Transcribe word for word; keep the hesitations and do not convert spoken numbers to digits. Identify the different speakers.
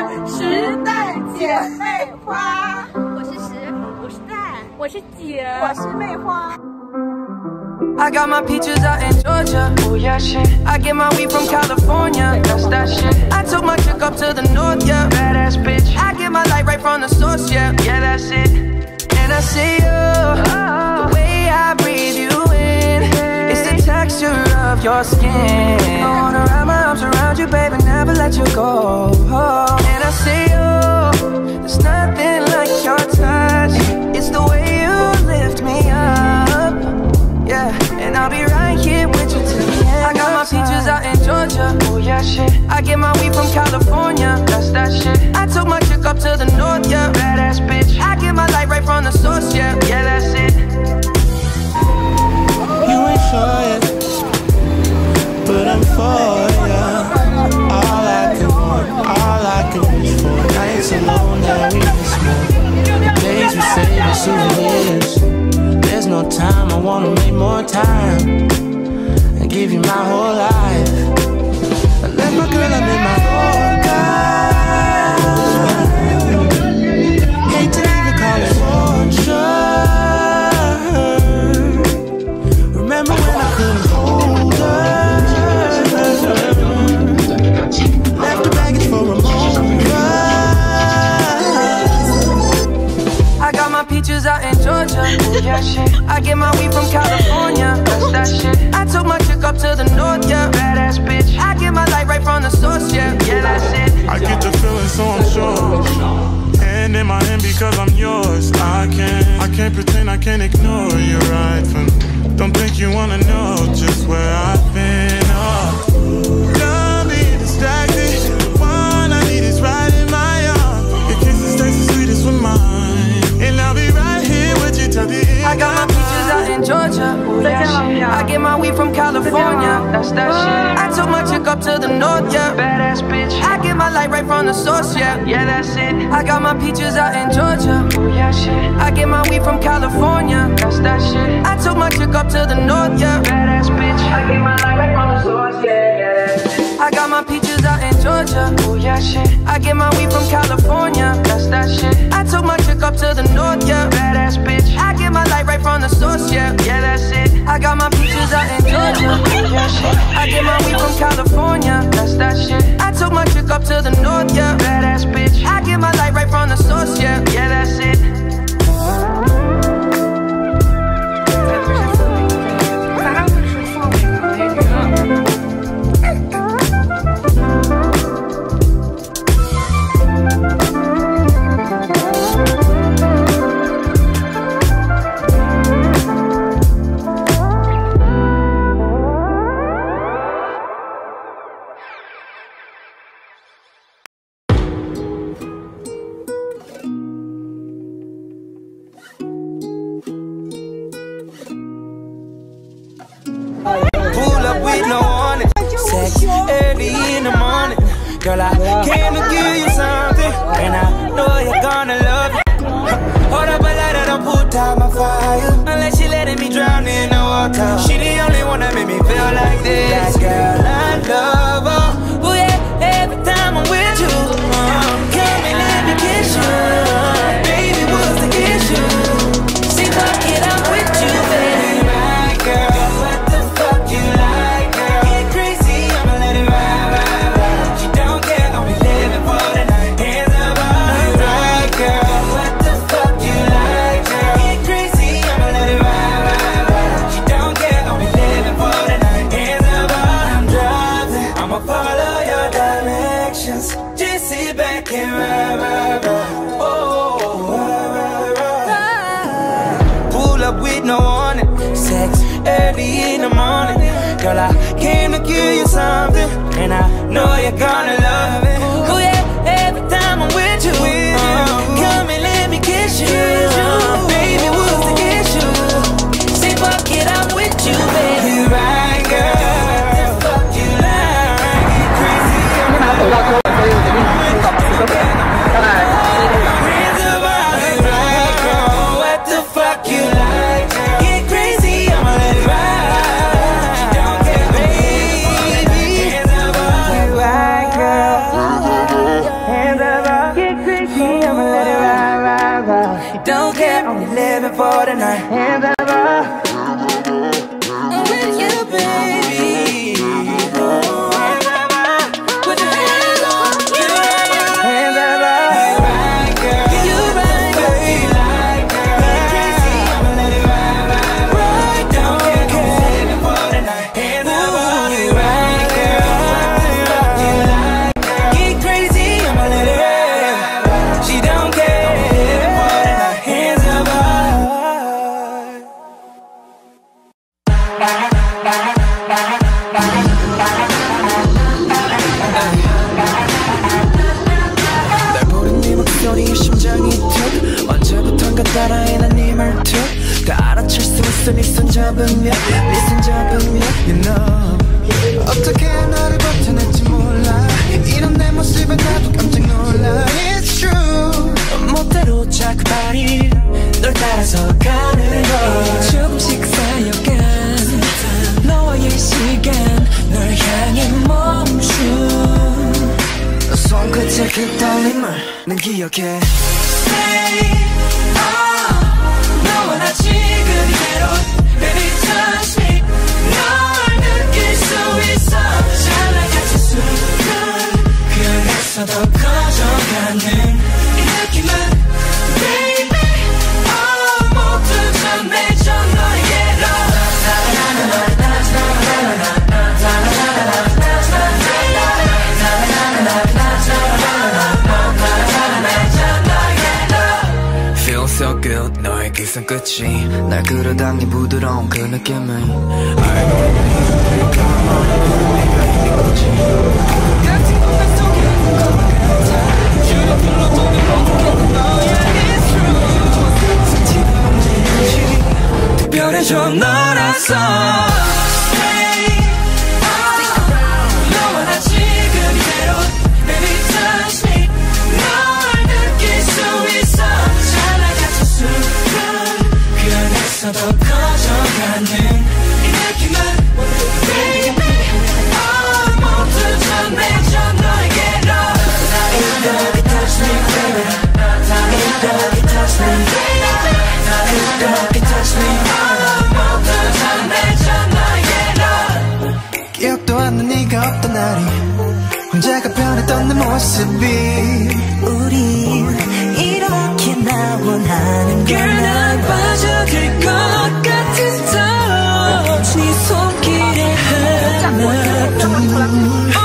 Speaker 1: 时代姐妹花。
Speaker 2: 我是石，我是蛋，我是姐，
Speaker 1: 我是妹花。
Speaker 3: I got my peaches out in Georgia, oh yeah shit. I get my weed from California, that's that shit. I took my chick up to the north, yeah, badass bitch. I get my light right from the source, yeah, yeah that's it. And I see you, the way I breathe you in, it's the texture of your skin. I wanna wrap my arms around you, baby, never let you go. And I see you, there's nothing like your touch. It's the way you lift me up. Yeah, and I'll be right here with you till the end. I got my peaches out in Georgia, oh yeah shit. I get my weed from California, that's that shit. I took my chick up to the north, yeah, badass bitch. I get my light right from the source, yeah, yeah that's it.
Speaker 4: You ain't sure yet, but I'm for ya. All I can want, all I can wish for. Nights alone that we miss more. The days we save as souvenirs. There's no time, I wanna make more time and give you my whole life. I left my girl, I'm in my Yorker. Hate to even call it torture. Remember when I couldn't hold her? Left the baggage for a moment.
Speaker 3: I got my peaches out in Georgia, oh yeah shit. I get my weed from California, that's that shit. I took my chick up to the north, yeah, badass bitch. I get my light right from the source, yeah, yeah that's it.
Speaker 4: I get the feeling so I'm sure. Hand in my hand because I'm yours. I can't, I can't pretend, I can't ignore you right from. Don't think you wanna know just where I've been. Oh, don't be distracted. The one I need is right in my arms. Your kisses taste the sweetest with mine. And I'll be right here with you till the end.
Speaker 3: I got my peaches out in Georgia, oh yeah shit. I get my weed from California, that's that shit. I took my chick up to the north, yeah, badass bitch. I get my light right from the source, yeah, yeah that's it. I got my peaches out in Georgia, oh yeah shit. I get my weed from California, that's that shit. I took my chick up to the north, yeah, badass bitch. I get my light right from the source, yeah, yeah that's it. I got my peaches out in Georgia, oh yeah shit. I get my weed from California, that's that shit. I took my chick up to the north, yeah, badass bitch. I get my light right from the source, yeah, yeah that's it. I got my peaches out in Georgia, oh yeah shit. I get my weed from California, that's that shit. I took my chick up to the north, yeah, badass bitch. I get my light right from the source, yeah, yeah that's it.
Speaker 5: Girl, I came to give you something, and I know you're gonna love it. Hold up a lighter, don't put out my fire, unless she letting me drown in the water. She the only one that made me feel like this. That girl, I love her. Oh yeah, every time I'm with you, uh, come and let me kiss you. Baby, what's the issue? See, fuck it, I'm with you, baby. My girl, what the fuck you like, girl? Get crazy, I'ma let it ride, ride, ride. Just sit back and ride, ride, ride. Oh, ride, ride, ride. Pull up with no warning, sex early in the morning. Girl, I came to give you something, and I know you're gonna love it. Oh yeah, every time I'm with you, uh, come and let me kiss you. Uh, baby, what's the issue? Say fuck it, I'm with you, baby. Right, girl. What the fuck you like? Get crazy, I'm like.
Speaker 3: 爱。
Speaker 5: for the night. Hands up, I'm with you, baby. Hands up, put your hands on you. Hands up, you right, girl. You right, girl. You like, girl. Be crazy, I'ma let it ride, ride, ride. Don't care, come save it for the night. Hands up, you right, girl. You like, girl. Get crazy, I'ma let it ride. She don't care. Hands up, 날 부른 네 목소리에 심장이 툭 언제부턴가 따라해 난 네 말투 다 알아챌 수 있어 네 손 잡으면 네 손 잡으면 You know 어떻게 너를 버텨낼지 몰라 이런 내 모습에 나도 깜짝 놀라 It's true 멋대로 자꾸 발이 널 따라서 가는 걸 조금씩 쌓여간 너와의 시간 널 향해 멈춘 손끝의 그 떨림을 난 기억해 Stay on 너와 나 지금 이대로 Baby touch me 널 느낄 수 있어 잘나가는 순간 그래서 더 커져가는 이 느낌은 Baby oh 모두 전해져 너에게로 Feel so good 너의 그 손끝이 날 끌어당긴 부드러운 그 느낌을 알고 있니 네가 있는 거지 같은 공간 속에 것 같아 주로 불러보는 멈추겠는 너야 It's true 스치는 지 특별해져 너라서 Stay on 너와 나 지금 이대로 Baby touch me 널 느낄 수 있어 잘나가는 순간 그래서 더 커져가는 이 느낌은 Baby oh 모두 전해져 너에게로 Ain't nobody touch me baby Ain't nobody touch me baby Ain't nobody touch me oh 모두 전해져 너에게로 기억도 안 나 네가 없던 날이 혼자가 변했던 내 모습이 우린 이렇게 나 원하는 걸 난 빠져들 것 같은 네 손길에 하나